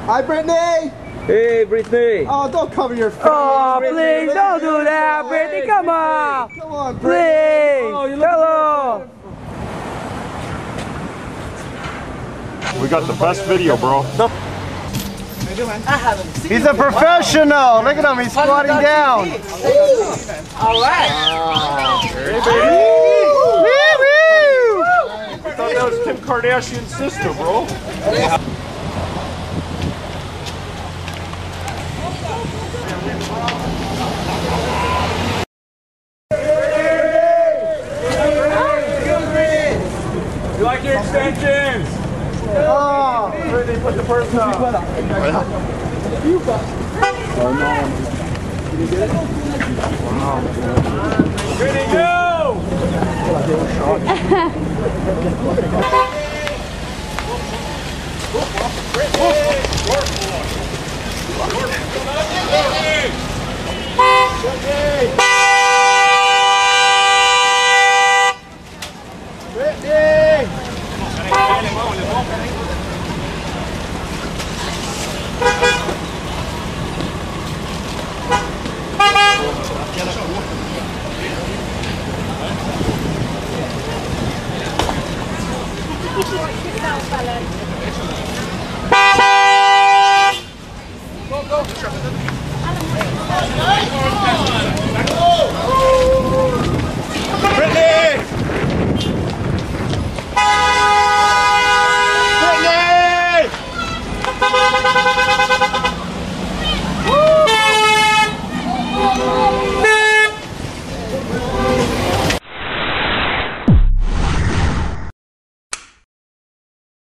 Hi, Brittany. Hey, Brittany. Oh, don't cover your face. Oh, please don't do that, Brittany. Come on. Come on, Brittany. Please. Hello. We got the best video, bro. He's a professional. Look at him. He's squatting down. All right. I thought that was Kim Kardashian's sister, bro. You like your extensions? Oh, Brittany, put the person on. Brittany, go! Brittany!